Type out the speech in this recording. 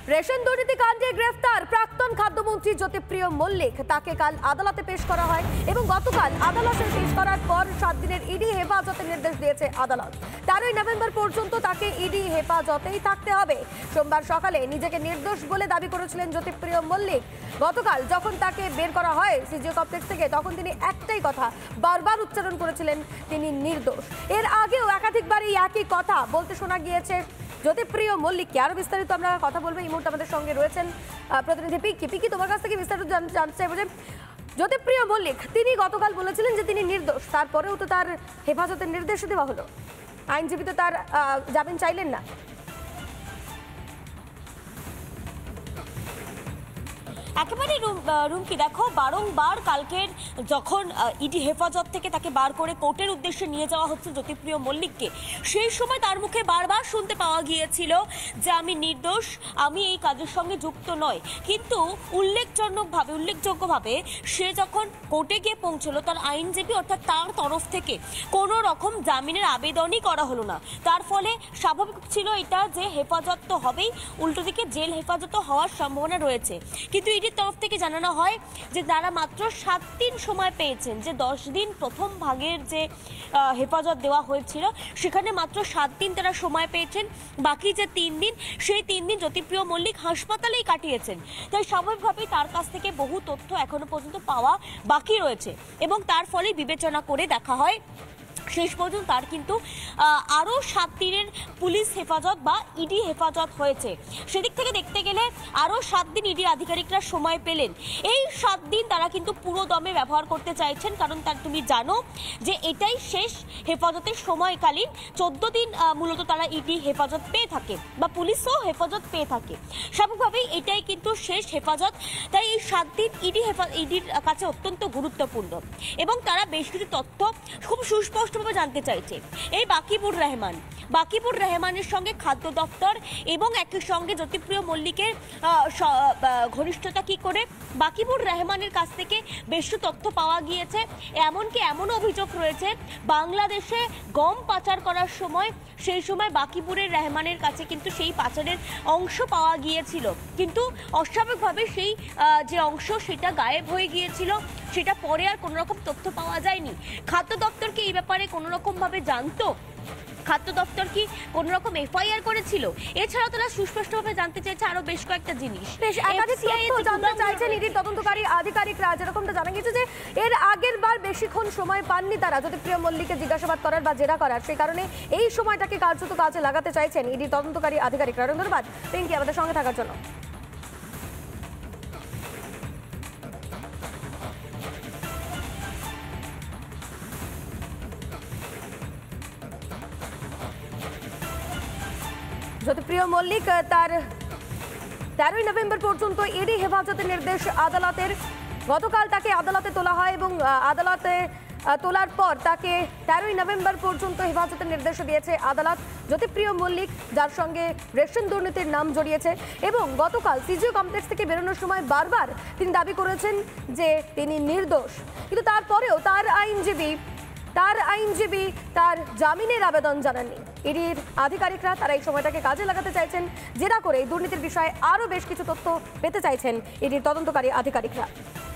Ration দুর্নীতি কাণ্ডে গ্রেফতার প্রাক্তন খাদ্যমন্ত্রী জ্যোতিপ্রিয় মল্লিক, তাকে কাল আদালতে পেশ করা হয় এবং গতকাল আদালতে পেশ করার পর 7 দিনের ইডি হেফাজতের নির্দেশ দিয়েছে আদালত। 13 নভেম্বর পর্যন্ত তাকে ইডি হেফাজতেই থাকতে হবে। সোমবার সকালে নিজেকে নির্দোষ বলে দাবি করেছিলেন জ্যোতিপ্রিয় মল্লিক। গতকাল যখন তাকে বের করা হয় সিজিও কমপ্লেক্স থেকে, তখন তিনি একটাই কথা বারবার উচ্চারণ করেছিলেন, তিনি নির্দোষ। এর আগেও একাধিকবার এই একই কথা বলতে শোনা গিয়েছে জ্যোতিপ্রিয় মল্লিককে। আরো বিস্তারিত আমরা কথা বলবো। এই মুহূর্তে আমাদের সঙ্গে রয়েছেন প্রতিনিধি পিকি। তোমার কাছ থেকে বিস্তারিত জানতে চাইবো যে জ্যোতিপ্রিয় মল্লিক তিনি গতকাল বলেছিলেন যে তিনি নির্দোষ, তারপরেও তো তার হেফাজতের নির্দেশ দেওয়া হলো, আইনজীবী তো তার জামিন চাইলেন না। একেবারে রুমকি দেখো, বারংবার কালকের যখন ইডি হেফাজত থেকে তাকে বার করে কোর্টের উদ্দেশ্যে নিয়ে যাওয়া হচ্ছে জ্যোতিপ্রিয় মল্লিককে, সেই সময় তার মুখে বারবার শুনতে পাওয়া গিয়েছিল যে আমি নির্দোষ, আমি এই কাজের সঙ্গে যুক্ত নয়। কিন্তু উল্লেখযোগ্যভাবে সে যখন কোর্টে গিয়ে পৌঁছলো, তার আইনজীবী অর্থাৎ তার তরফ থেকে কোনো রকম জামিনের আবেদনই করা হলো না। তার ফলে স্বাভাবিক ছিল এটা যে হেফাজত তো হবেই, উল্টো দিকে জেল হেফাজত হওয়ার সম্ভাবনা রয়েছে। কিন্তু ইডির তরফ থেকে জানানো হয় যে তারা মাত্র 7 দিন সময় পেয়েছেন, যে 10 দিন প্রথম ভাগের যে হেফাজত দেওয়া হয়েছিল সেখানে মাত্র 7 দিন তারা সময় পেয়েছেন। বাকি যে 3 দিন, সেই 3 দিন জ্যোতিপ্রিয় মল্লিক হাসপাতালেই কাটিয়েছেন। তাই স্বাভাবিকভাবেই তার কাছ থেকে বহু তথ্য এখনো পর্যন্ত পাওয়া বাকি রয়েছে এবং তার ফলে বিবেচনা করে দেখা হয় শেষ পর্যন্ত তার কিন্তু আরও 7 দিনের পুলিশ হেফাজত বা ইডি হেফাজত হয়েছে। সেদিক থেকে দেখতে গেলে আরও 7 দিন ইডি আধিকারিকরা সময় পেলেন। এই 7 দিন তারা কিন্তু পুরো দমে ব্যবহার করতে চাইছেন, কারণ তুমি জানো যে এটাই শেষ হেফাজতের সময়কালীন। 14 দিন মূলত তারা ইডি হেফাজত পেয়ে থাকে বা পুলিশও হেফাজত পেয়ে থাকে। স্বাভাবিকভাবেই এটাই কিন্তু শেষ হেফাজত। তাই এই 7 দিন ইডির কাছে অত্যন্ত গুরুত্বপূর্ণ এবং তারা বেশ কিছু তথ্য খুব সুস্পষ্ট জানতে চাইছে। এই বাকিবুর রহমানের সঙ্গে খাদ্য দপ্তর এবং একই সঙ্গে জ্যোতিপ্রিয় মল্লিকের ঘনিষ্ঠতা কি করে, বাকিবুর রহমানের কাছ থেকে বেশ তথ্য পাওয়া গিয়েছে। এমনকি এমন অভিযোগ রয়েছে বাংলাদেশে গম পাচার করার সময়, সেই সময় বাকিবুরের রহমানের কাছে কিন্তু সেই পাচারের অংশ পাওয়া গিয়েছিল, কিন্তু অস্বাভাবিকভাবে সেই যে অংশ সেটা গায়েব হয়ে গিয়েছিল, সেটা পরে আর কোনো রকম তথ্য পাওয়া যায়নি। খাদ্য দপ্তরকে এই ব্যাপারে কোনো রকম ভাবে জানতো, খাদ্য দপ্তর কি কোন রকম এফআইআর করেছিল? এছাড়াও তারা সুস্পষ্টভাবে জানতে চাইছে আরো বেশ কয়েকটা জিনিস। জানতে চাইছেন ইডির তদন্তকারী আধিকারিকরা, যেরকমটা জানা গেছে যে এর আগের বার বেশিক্ষণ সময় পাননি তারা জ্যোতিপ্রিয় মল্লিককে জিজ্ঞাসাবাদ করার বা জেরা করার, সেই কারণে এই সময়টাকে কার্যত কাজে লাগাতে চাইছেন ইডির তদন্তকারী আধিকারিকরা। ধন্যবাদ পিঙ্কি আমাদের সঙ্গে থাকার জন্য। জ্যোতিপ্রিয় মল্লিক তার 13 নভেম্বর পর্যন্ত ইডি হেফাজতের নির্দেশ আদালতের। গতকাল তাকে আদালতে তোলা হয় এবং আদালতে তোলার পর তাকে 13 নভেম্বর পর্যন্ত হেফাজতের নির্দেশ দিয়েছে আদালত। জ্যোতিপ্রিয় মল্লিক, যার সঙ্গে রেশন দুর্নীতির নাম জড়িয়েছে, এবং গতকাল সিজিও কমপ্লেক্স থেকে বেরোনোর সময় বারবার তিনি দাবি করেছেন যে তিনি নির্দোষ। কিন্তু তারপরেও তার আইনজীবী তার জামিনের আবেদন জানাননি। ইডির আধিকারিকরা তারা এই সময়টাকে কাজে লাগাতে চাইছেন, জেরা করে দুর্নীতির বিষয়ে আরও বেশ কিছু তথ্য পেতে চাইছেন ইডির তদন্তকারী আধিকারিকরা।